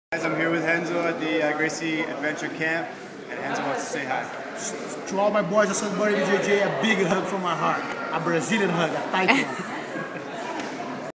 Guys, I'm here with Renzo at the Gracie Adventure Camp, and Renzo wants to say hi. To all my boys at Sudbury BJJ, a big hug from my heart. A Brazilian hug, a tight one.